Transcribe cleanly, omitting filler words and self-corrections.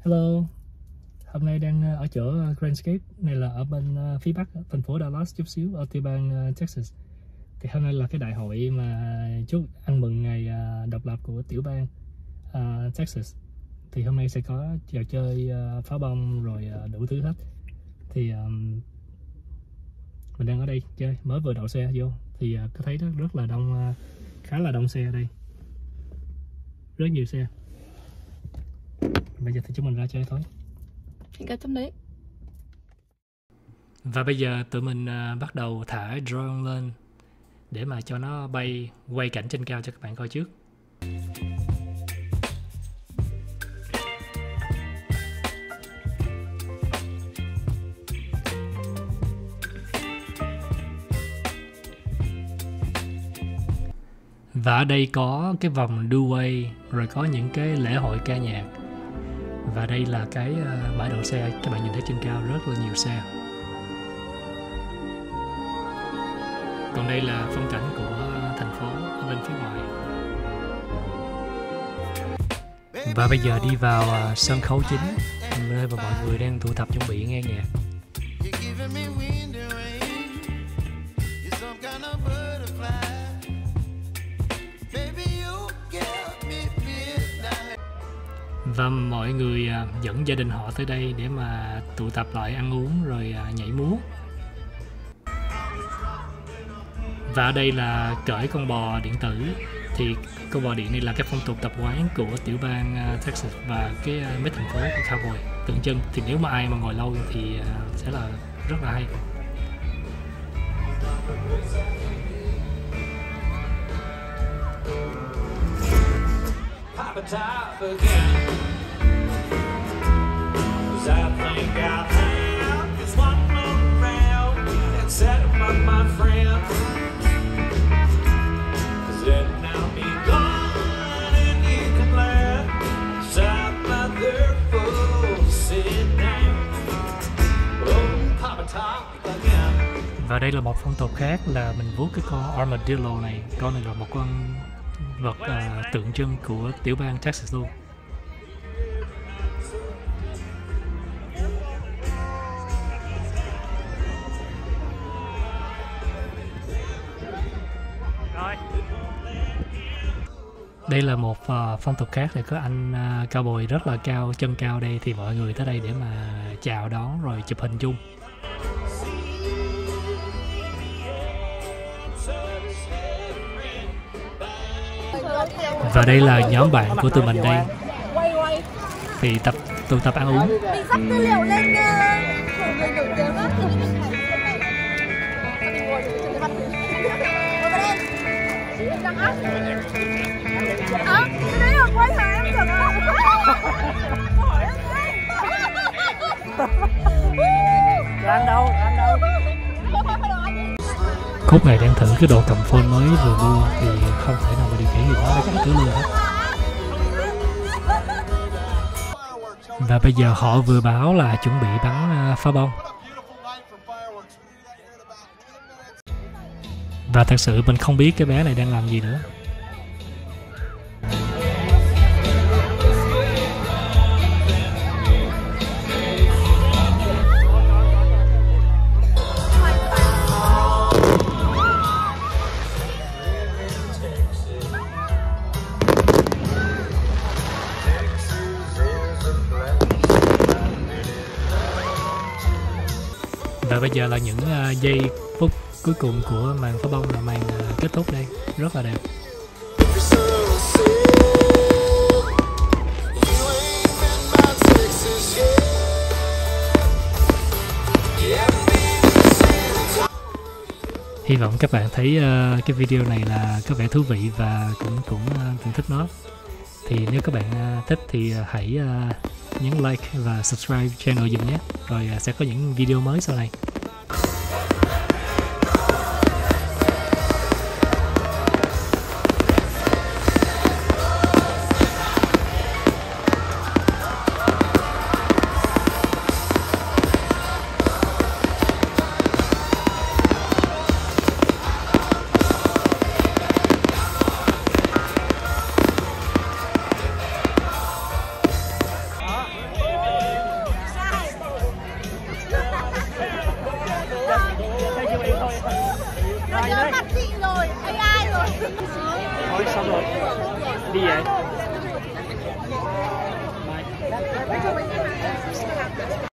Hello, hôm nay đang ở chỗ Grandscape, này là ở bên phía bắc thành phố Dallas chút xíu, ở tiểu bang Texas. Thì hôm nay là cái đại hội mà chúc ăn mừng ngày độc lập của tiểu bang Texas. Thì hôm nay sẽ có trò chơi pháo bông rồi đủ thứ hết. Thì mình đang ở đây chơi, mới vừa đậu xe vô thì có thấy rất là đông, khá là đông xe ở đây, rất nhiều xe. Bây giờ thì chúng mình ra chơi thôi. Cái tấm đấy. Và bây giờ tụi mình bắt đầu thả drone lên để mà cho nó bay, quay cảnh trên cao cho các bạn coi trước. Và ở đây có cái vòng đu quay, rồi có những cái lễ hội ca nhạc. Và đây là cái bãi đậu xe, các bạn nhìn thấy trên cao rất là nhiều xe. Còn đây là phong cảnh của thành phố ở bên phía ngoài. Và bây giờ đi vào sân khấu chính, nơi mà mọi người đang tụ tập chuẩn bị nghe nhạc. Và mọi người dẫn gia đình họ tới đây để mà tụ tập lại ăn uống rồi nhảy múa. Và ở đây là cởi con bò điện tử. Thì con bò điện này là cái phong tục tập quán của tiểu bang Texas và cái mấy thành phố của cowboy tượng trưng. Thì nếu mà ai mà ngồi lâu thì sẽ là rất là hay. Top again, 'cause I think I'll have just one more round and set up my friends, 'cause then I'll be gone and you can laugh beside my third full sit down. Oh, pop a top again. Và đây là một phong tục khác là mình vuốt cái con armadillo này. Con này là một con vật tượng trưng của tiểu bang Texas luôn. Đây là một phong tục khác, thì có anh cowboy rất là cao, chân cao đây, thì mọi người tới đây để mà chào đón rồi chụp hình chung. Và đây là nhóm bạn của tụi mình đây, thì tụ tập ăn uống. Mình sắp tư liệu lên của người nổi tiếng á, thì mình phải mình ngồi trên cái mặt ngồi vào đây. Em đang áp. Cái đấy là quay hả em tưởng à? Hỏi em đây. Ăn đâu? Cốt này đang thử cái đồ cầm phone mới vừa mua thì không thể nào mà điều khiển gì đó để chạy cứ luôn hết. Và bây giờ họ vừa báo là chuẩn bị bắn pháo bông. Và thật sự mình không biết cái bé này đang làm gì nữa. Và bây giờ là những giây phút cuối cùng của màn pháo bông, là màn kết thúc đây, rất là đẹp. Hy vọng các bạn thấy cái video này là có vẻ thú vị và cũng thưởng thức nó. Thì nếu các bạn thích thì hãy nhấn like và subscribe channel dùm nhé. Rồi sẽ có những video mới sau này. Nó nhớ mặt chị rồi, AI rồi. Thôi xong rồi. Đi vậy. Bye.